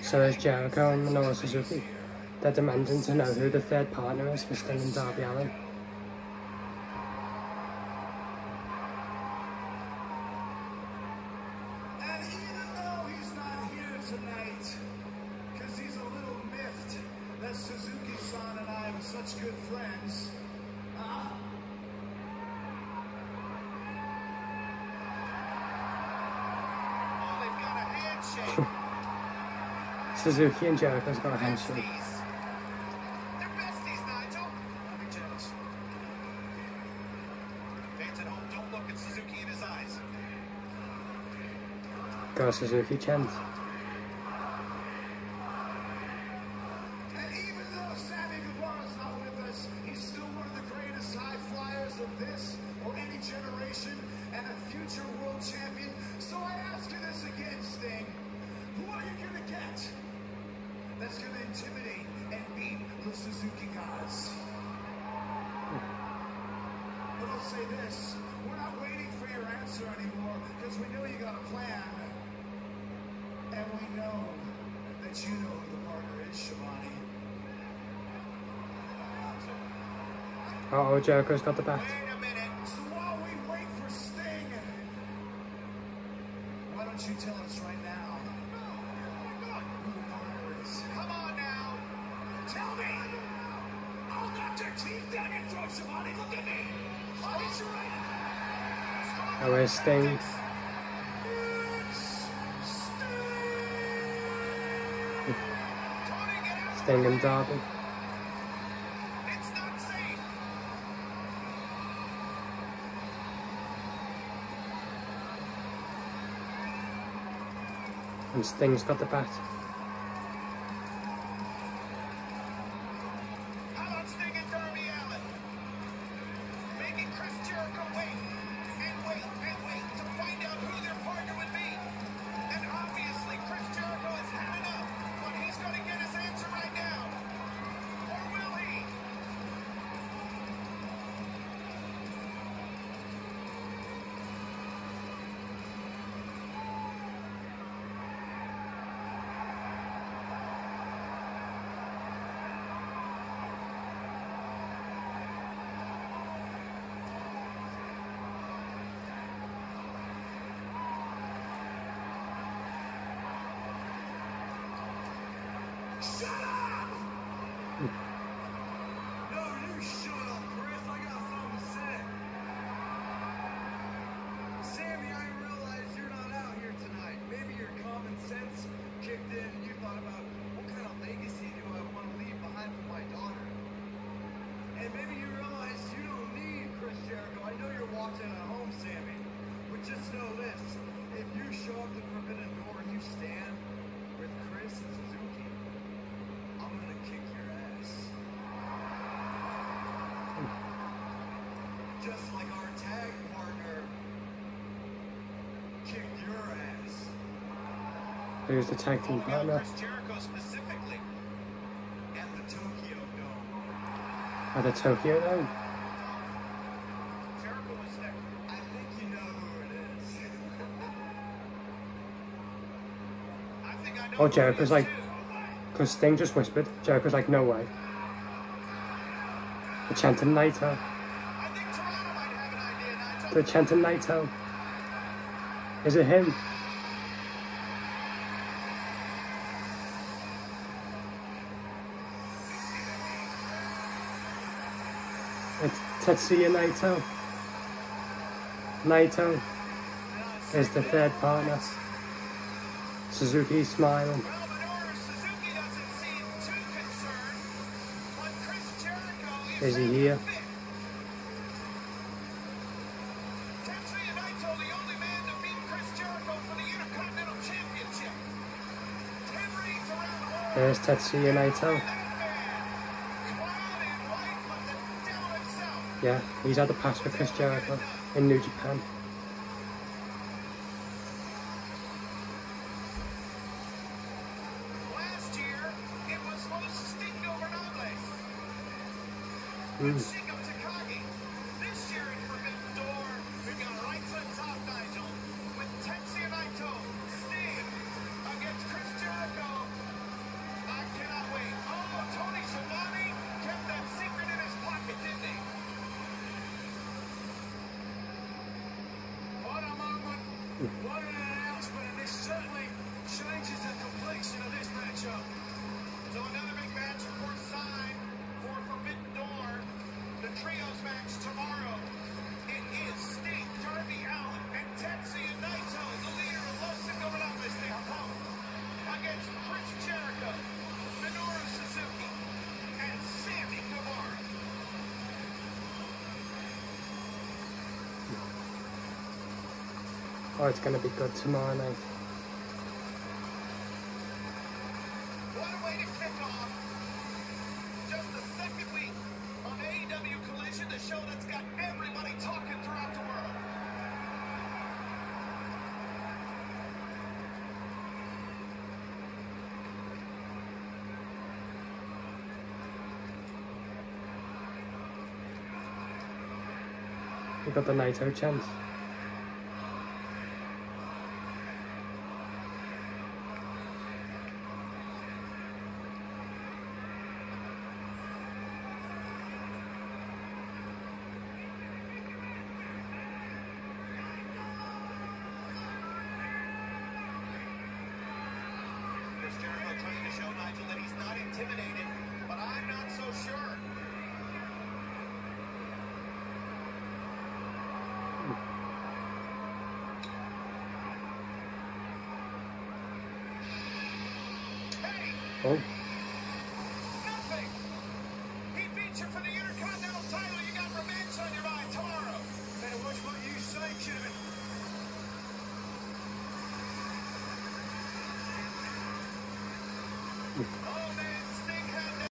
So is Jericho and Minoru Suzuki. They're demanding to know who the third partner is for Sting and Darby Allin. And even though he's not here tonight, because he's a little miffed that Suzuki-san and I are such good friends, they've got a handshake. Suzuki and Jericho's got a handshake. They're besties, Nigel. I'll be jealous. Fans at home, don't look at Suzuki in his eyes. Go Suzuki chant. And even though Sammy Guevara's not with us, he's still one of the greatest high flyers of this or any generation and a future world champion. So I ask you this again, Sting. Who are you going to get that's going to intimidate and beat the Suzuki guys? But I'll say this, we're not waiting for your answer anymore because we know you got a plan. And we know that you know who the partner is, Shivani. Uh-oh, Jericho's got the bat. Wait a minute. So while we wait for Sting, why don't you tell us right now who the partner is? Come on now. Tell me. I'll knock your teeth down your throat, Shivani. Look at me. I'll hit you right. Oh, where's Sting? Sting and Darby. It's not safe. And Sting's got the bat. How about Sting and Darby Allin? Making Chris Jericho wait and wait and wait to find out who their partner would be. And obviously Chris Jericho has had enough, but he's going to get his answer right now. Or will he? Shut up! No, you shut up, Chris. I got something to say. Sammy, I realize you're not out here tonight. Maybe your common sense kicked in and you thought about what kind of legacy do I want to leave behind for my daughter. And maybe you realize you don't need Chris Jericho. I know you're watching at home, Sammy. But just know this. If you show up to Forbidden Door and you stand with Chris and Suzuki, I'm gonna kick your ass. Just like our tag partner kicked your ass. Who's the tag team partner? Chris Jericho specifically at the Tokyo Dome. At the Tokyo Dome? Jericho was there. I think you know who it is. I think I know. Oh, Jericho's like, because Sting just whispered. Jericho's like, no way. They're chanting Naito. I think Toronto might have an idea, Nigel. They're chanting Naito. Is it him? It's Tetsuya Naito. Naito is the third partner. Suzuki's smiling. Well, Minoru Suzuki doesn't seem too concerned, but Chris Jericho Is he here? fit. Tetsuya Naito, the only man to beat Chris Jericho for the Intercontinental Championship. 10 reigns around the world. There's Tetsuya Naito. That man, clad in white like the devil himself. Yeah, he's had the pass for Chris Jericho in New Japan. Last year, it was Los Sting Gobernables. Mm. Shingo Takagi. This year in Forbidden Door, we've got right to the top, Nigel, with Tetsuya Naito, Sting, against Chris Jericho Oh, it's gonna be good tomorrow night. What a way to kick off just the second week on AEW Collision, the show that's got everybody talking throughout the world. We got the Naito chance. Chris Jericho trying to show Nigel that he's not intimidated, but I'm not so sure. Hey, Oh, nothing. He beat you for the Intercontinental title. You got revenge on your mind tomorrow. Better watch what you say, Kevin. Oh,